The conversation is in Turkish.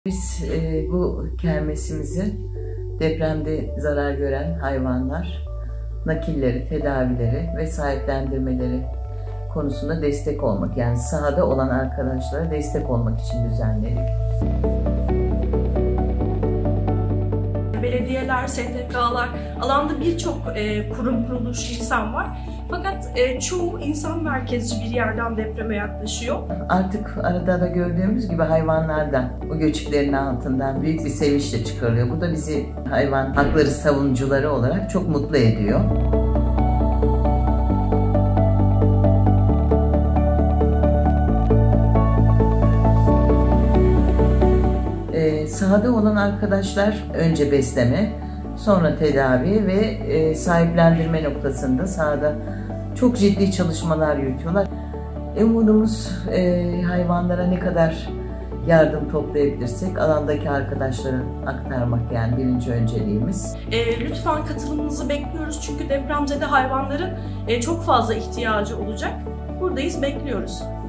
Biz bu kermesimizi depremde zarar gören hayvanlar, nakilleri, tedavileri ve sahiplendirmeleri konusunda destek olmak, yani sahada olan arkadaşlara destek olmak için düzenledik. Belediyeler, STK'lar, alanda birçok kurum, kuruluş, insan var. Fakat çoğu insan merkezci bir yerden depreme yaklaşıyor. Artık arada da gördüğümüz gibi hayvanlardan, o göçüklerin altından büyük bir sevinçle çıkarılıyor. Bu da bizi hayvan hakları savunucuları olarak çok mutlu ediyor. Sahada olan arkadaşlar önce besleme, sonra tedavi ve sahiplendirme noktasında sahada çok ciddi çalışmalar yürütüyorlar. Umudumuz hayvanlara ne kadar yardım toplayabilirsek alandaki arkadaşlara aktarmak, yani birinci önceliğimiz. Lütfen katılımınızı bekliyoruz çünkü depremzede hayvanların çok fazla ihtiyacı olacak. Buradayız, bekliyoruz.